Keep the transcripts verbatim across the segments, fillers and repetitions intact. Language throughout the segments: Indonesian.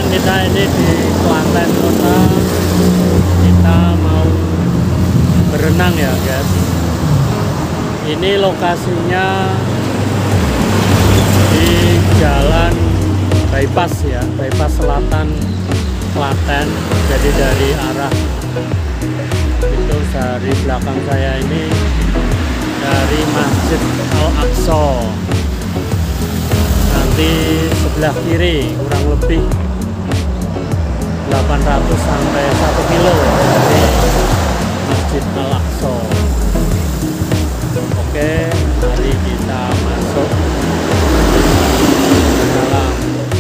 kita ini di Klaten Kota. Kita mau berenang ya guys. Ini lokasinya di jalan bypass ya, bypass selatan Klaten. Jadi dari arah itu dari belakang saya ini dari Masjid Al-Aqsa. Nanti sebelah kiri kurang lebih delapan ratus sampai satu kilo dari Masjid Al-Aqsa. Oke, mari kita masuk ke dalam.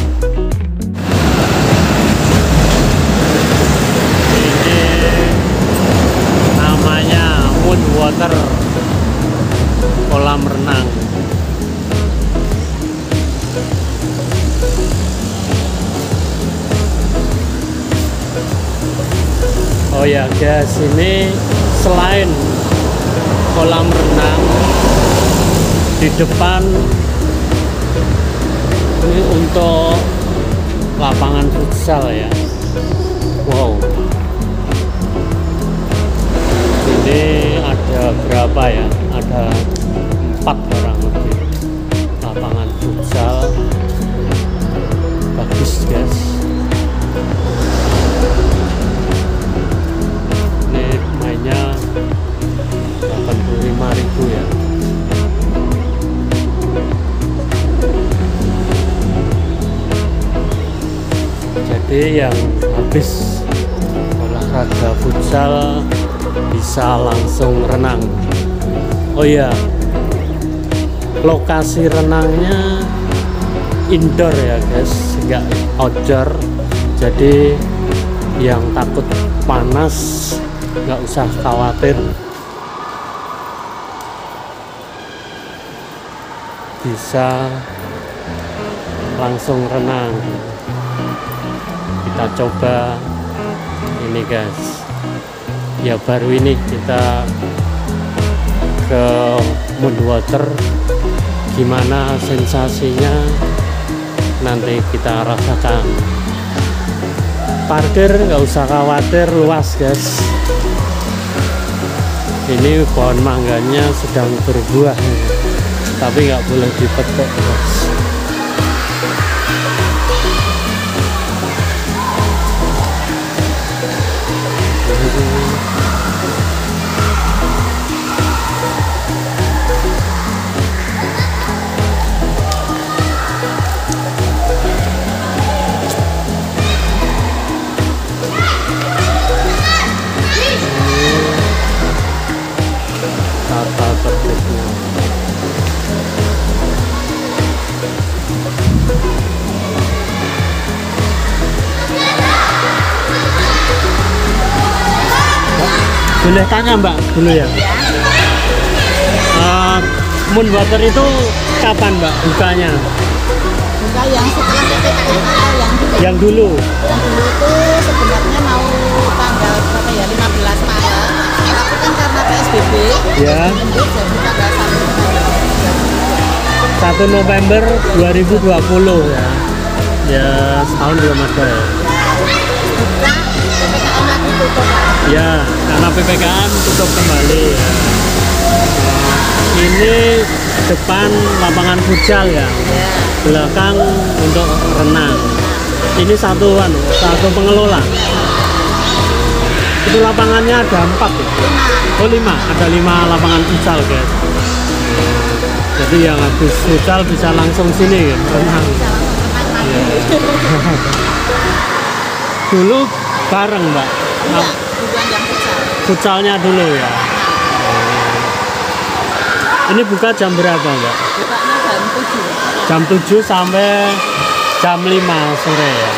Ini namanya Moon Water, kolam renang. Oh ya guys, ini selain kolam renang, di depan ini untuk lapangan futsal ya. Wow, ini ada berapa ya? Ada empat orang lebih lapangan futsal. Bagus guys. Ini mainnya delapan puluh lima ribu ya. Jadi yang habis olahraga futsal bisa langsung renang. Oh iya, lokasi renangnya indoor ya guys, nggak outdoor. Jadi yang takut panas nggak usah khawatir, bisa langsung renang. Kita coba ini guys ya, baru ini kita ke Moon Water, gimana sensasinya nanti kita rasakan. Parkir nggak usah khawatir, luas guys. Ini pohon mangganya sedang berbuah, tapi nggak boleh dipetik guys. Tata tertibnya. Boleh tanya Mbak dulu ya? Uh, Moon Water itu kapan Mbak bukanya? Buka yang setelah P P K M atau yang dulu? Yang dulu. Yang dulu itu sebenarnya mau tanggal berapa ya? lima belas Maret. Tapi kan karena P S B B, ya. Jadi tanggal satu November dua ribu dua puluh ya. Ya setahun belum ada ya. Buka P P K M lagi tutup. Ya, karena P P K M tutup kembali ya. Nah, ini depan lapangan futsal ya. Ya. Belakang untuk renang. Ini satu anu, satu pengelola. Itu lapangannya ada empat ya? Lima. Oh lima, ada lima lapangan futsal guys. Jadi yang habis futsal bisa langsung sini ya, renang. Bisa langsung renang lagi. Dulu bareng Mbak. Iya, bukan yang futsal. Futsalnya dulu ya. Ini buka jam berapa Mbak? Bukanya jam tujuh. Jam tujuh sampai jam lima sore ya.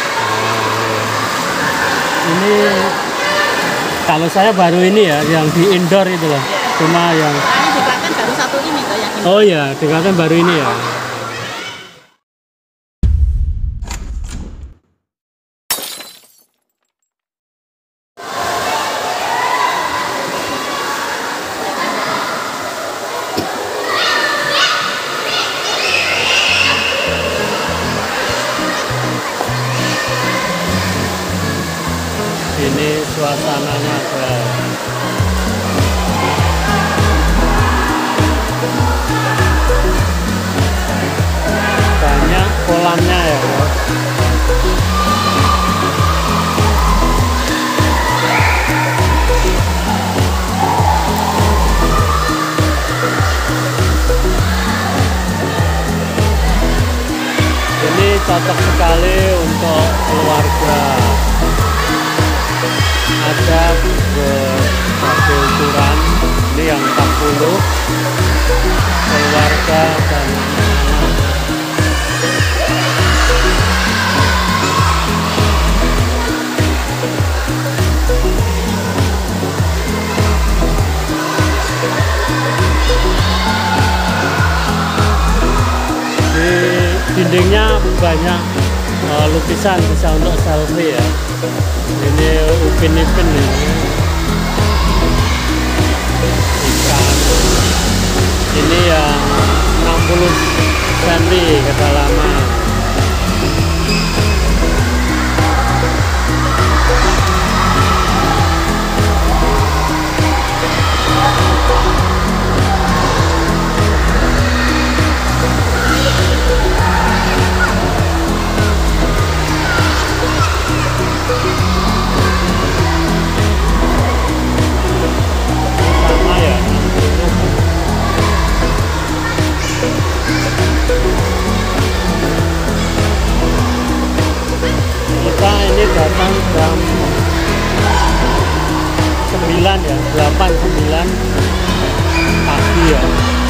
Ini kalau saya baru ini ya, yang di indoor itu loh. Cuma yang Ini juga kan baru satu ini tuh yang ini. oh ya, di Klaten baru ini ya. Ini suasananya guys. Banyak kolamnya ya guys. Ini cocok sekali untuk keluarga. Ada satu ukuran, ini yang empat puluh, keluarga dan anak-anak. Di dindingnya banyak uh, lukisan, bisa untuk selfie ya. Ini upin-ipin ini ikan. Ini yang enam puluh sentimeter kedalaman. Kita ini datang jam sembilan ya, delapan sembilan pagi ya.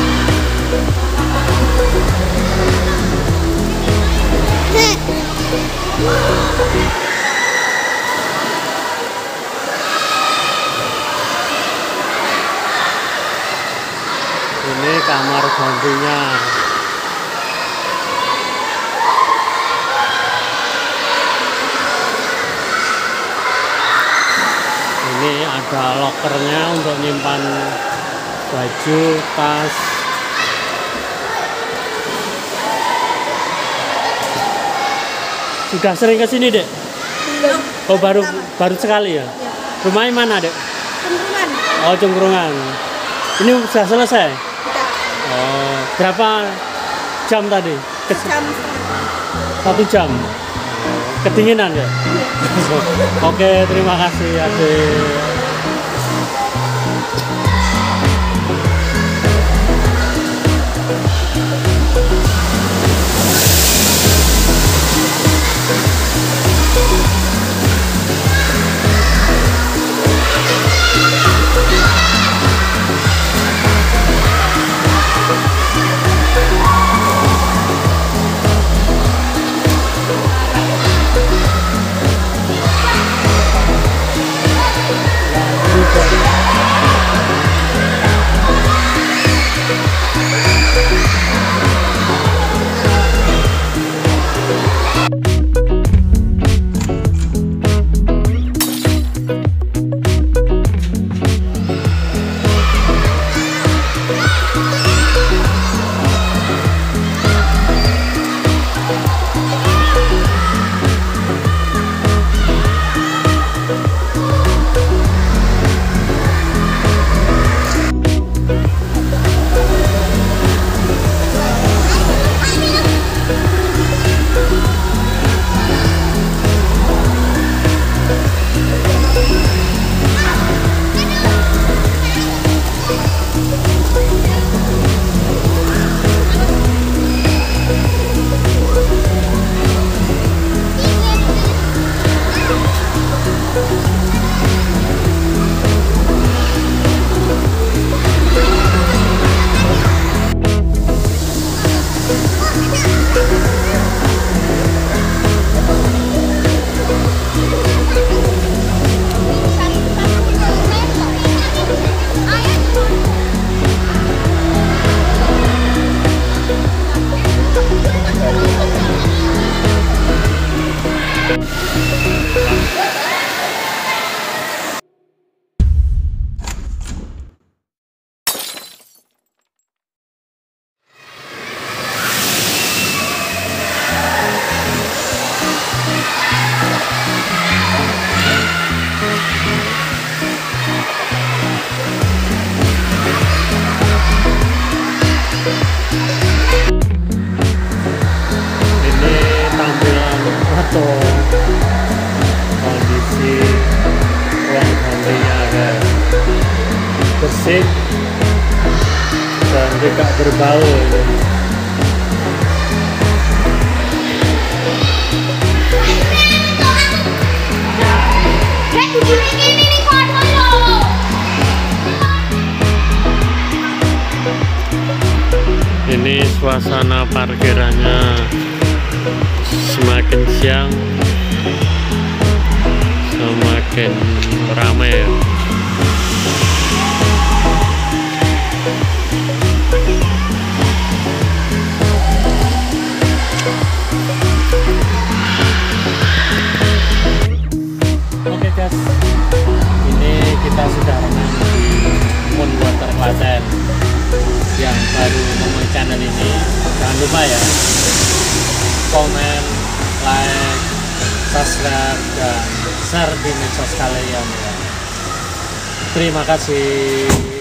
Ini kamar gantinya. Ini ada lokernya untuk nyimpan baju, tas. Sudah sering ke sini, Dek? Belum. Oh, baru Pertama. baru sekali ya? Ya. Rumahnya mana, Dek? Cungkrungan. Oh, Cungkrungan. Ini sudah selesai? Kita Oh, berapa jam tadi? Ke- jam setengah. Satu jam. Kedinginan ya? Oke, terima kasih adik. foto kondisi ruang gantinya agak bersih dan tidak berbau. Ini suasana parkirannya semakin siang semakin ramai ya. Oke guys, ini kita sudah renang di Moonwater Klaten. Yang baru nonton channel ini, jangan lupa ya komen, like, subscribe, dan share di medsos kalian ya. Terima kasih.